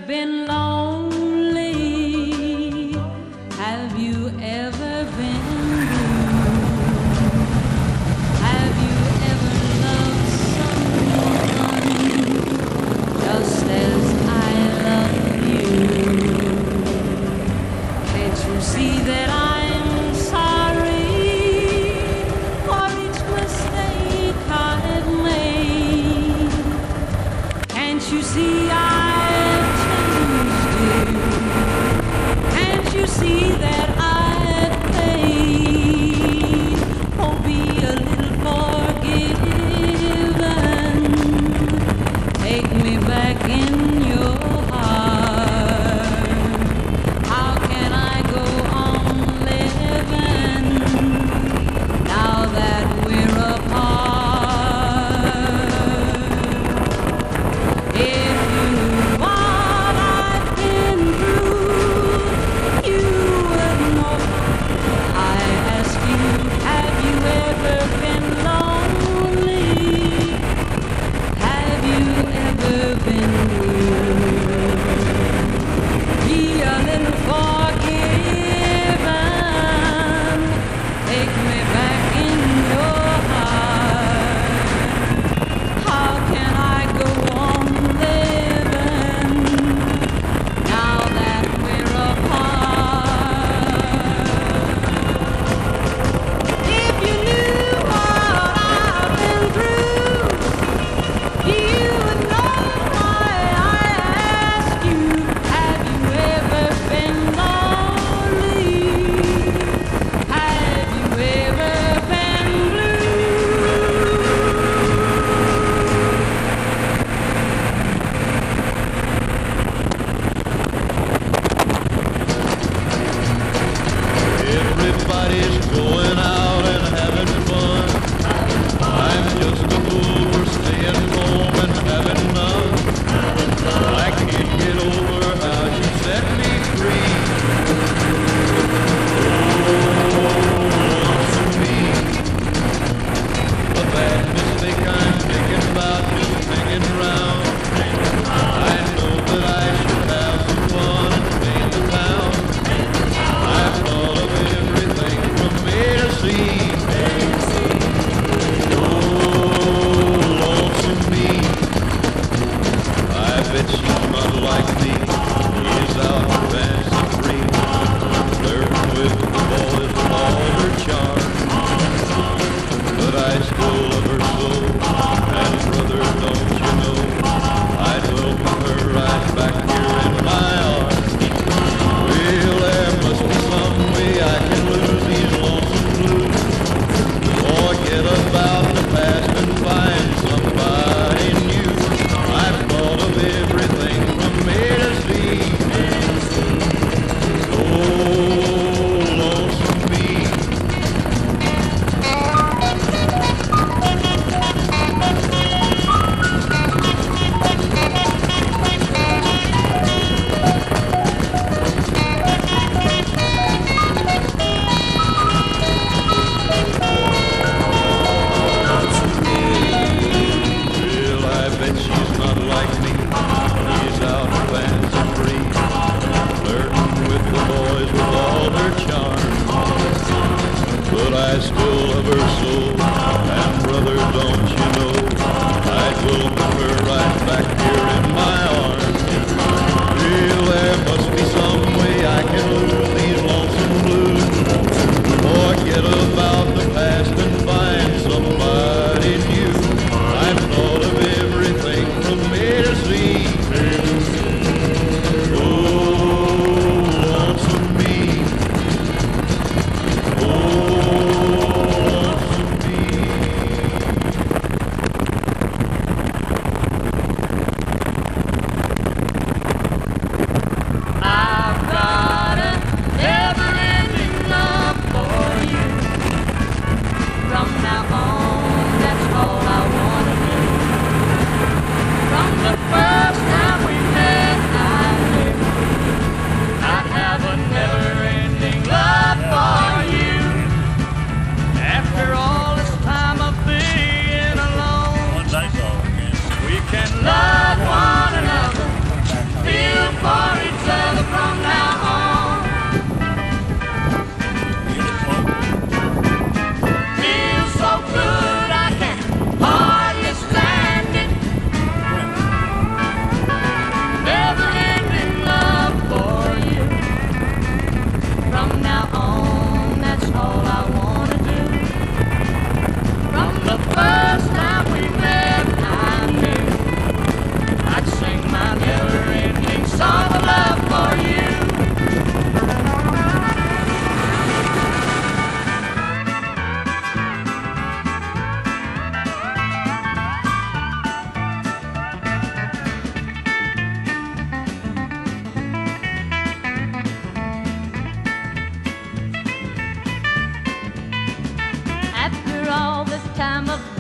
been lonely? Have you ever been blue? Have you ever loved someone just as I love you? Can't you see that I'm sorry for each mistake I have made? Can't you see I've changed you? Can't you see that I've paid? Oh, be a little forgiven. Take me back in your heart. How can I go on living now that we're apart? If you knew what I've been through, you would know. I ask you, have you ever been lonely? Have you ever been blue? Be a little forgiven. Take me back in your heart. How can I go on living now that we're apart? If you knew what I've been through, you would know why I ask you, have you ever been lonely? Have you ever been blue? Everybody's going out and having fun. I'm just a fool for staying home and having none. I can't get over how you set me free. Oh, to me, a bad mistake I'm thinking about just hanging around. I know that I should have some fun and stay in the town. I've thought of everything from A to Z. Oh, lonesome me. I bet she's not like me. She's out fancy free, flirting with the boys with all her charm. But I still love her so, and brother, don't you know, I'd welcome her right back here in my arms. Well, there must be some way I can lose these lonesome blues. Forget about the past and find somebody new. I've thought of everything from A to Z. Oh, lonesome me. Well, I bet she's not like me. She's out fancy free, flirting with the boys with all her charm. But I still love her so, and brother, don't you know, I'd welcome her right back here in my arms. Well, there must be some way I can lose these lonesome blues. Forget about the past and find somebody new. I've thought of everything from A to Z. Oh, lonesome me. Oh, time of